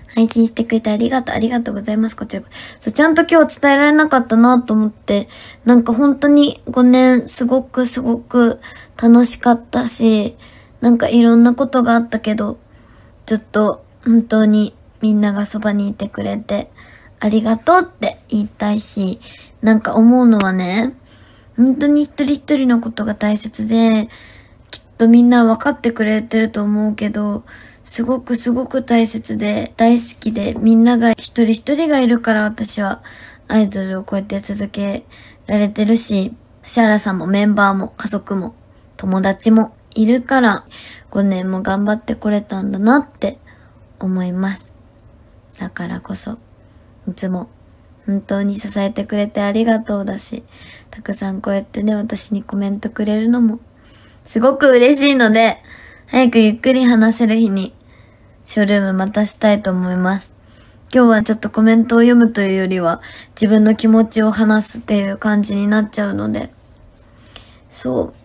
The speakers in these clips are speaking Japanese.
配信してくれてありがとう。ありがとうございます。こちら。そう、ちゃんと今日伝えられなかったなと思って、なんか本当に5年すごく楽しかったし、なんかいろんなことがあったけど、ちょっと本当にみんながそばにいてくれてありがとうって言いたいし、なんか思うのはね、本当に一人一人のことが大切で、きっとみんな分かってくれてると思うけど、すごく大切で大好きで、みんなが一人一人がいるから私はアイドルをこうやって続けられてるし、シャラさんもメンバーも家族も友達もいるから5年も頑張ってこれたんだなって思います。だからこそいつも本当に支えてくれてありがとうだし、たくさんこうやってね私にコメントくれるのもすごく嬉しいので、早くゆっくり話せる日にショールームまたしたいと思います。今日はちょっとコメントを読むというよりは自分の気持ちを話すっていう感じになっちゃうので、そう。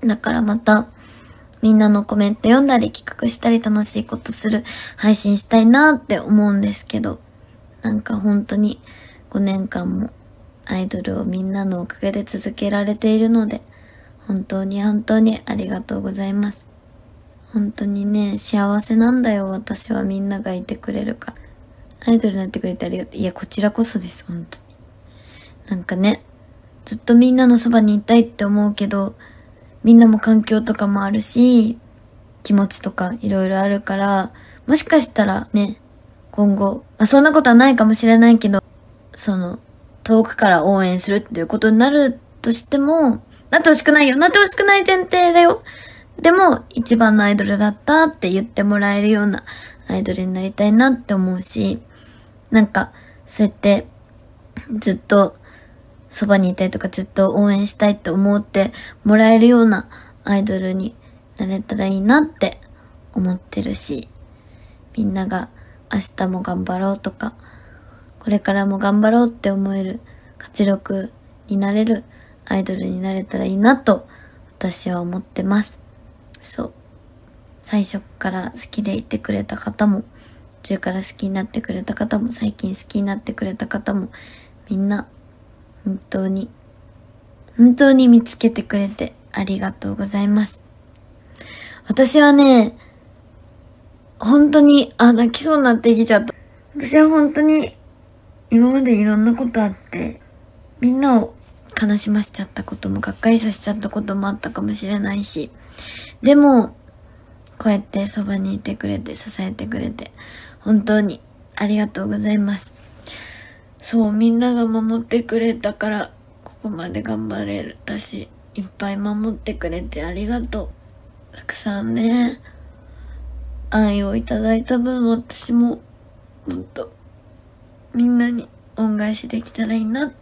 だからまたみんなのコメント読んだり企画したり楽しいことする配信したいなって思うんですけど、なんか本当に5年間もアイドルをみんなのおかげで続けられているので、本当にありがとうございます。本当にね、幸せなんだよ、私はみんながいてくれるから。アイドルになってくれてありがとう。いや、こちらこそです、本当に。なんかね、ずっとみんなのそばにいたいって思うけど、みんなも環境とかもあるし、気持ちとかいろいろあるから、もしかしたらね、今後、そんなことはないかもしれないけど、遠くから応援するっていうことになるとしても、なってほしくないよ。なってほしくない前提だよ。でも、一番のアイドルだったって言ってもらえるようなアイドルになりたいなって思うし、なんか、そうやって、ずっと、そばにいたいとかずっと応援したいって思ってもらえるようなアイドルになれたらいいなって思ってるし、みんなが明日も頑張ろうとか、これからも頑張ろうって思える活力になれるアイドルになれたらいいなと私は思ってます。そう。最初から好きでいてくれた方も、途中から好きになってくれた方も、最近好きになってくれた方も、みんな本当に見つけてくれてありがとうございます。私はね、本当に、泣きそうになってきちゃった。私は本当に、今までいろんなことあって、みんなを悲しませちゃったことも、がっかりさせちゃったこともあったかもしれないし、でも、こうやってそばにいてくれて、支えてくれて、本当にありがとうございます。そう、みんなが守ってくれたから、ここまで頑張れたし、いっぱい守ってくれてありがとう。たくさんね、愛をいただいた分、私も、もっと、みんなに恩返しできたらいいなって、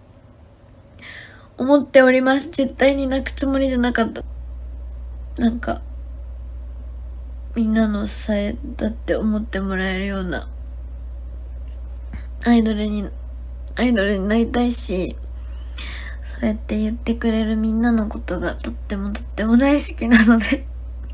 思っております。絶対に泣くつもりじゃなかった。なんか、みんなの支えだって思ってもらえるような、アイドルになりたいし、そうやって言ってくれるみんなのことがとっても大好きなので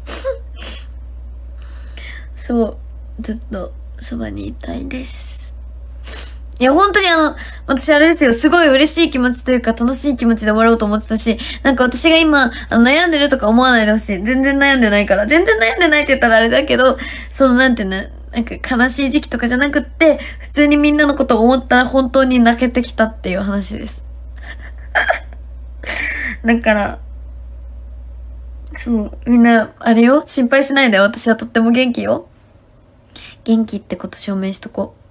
そう、ずっとそばにいたいです。いや、本当に私あれですよ、すごい嬉しい気持ちというか楽しい気持ちで終わろうと思ってたし、なんか私が今、悩んでるとか思わないでほしい。全然悩んでないから。全然悩んでないって言ったらあれだけど、なんていうの、なんか悲しい時期とかじゃなくって、普通にみんなのことを思ったら本当に泣けてきたっていう話です。だから、そう、みんな、あれよ、心配しないで、私はとっても元気よ。元気ってこと証明しとこう。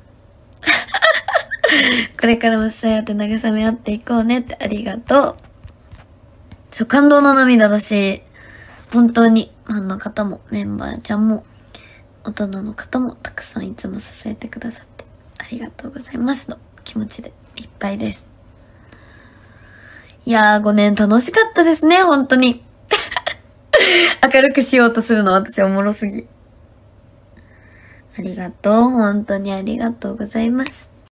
これからもそうやって慰め合っていこうねってありがとう。そう、感動の涙だし、本当にファンの方もメンバーちゃんも大人の方もたくさんいつも支えてくださってありがとうございますの気持ちでいっぱいです。いやー5年楽しかったですね、本当に。明るくしようとするの私おもろすぎ。ありがとう、本当にありがとうございます。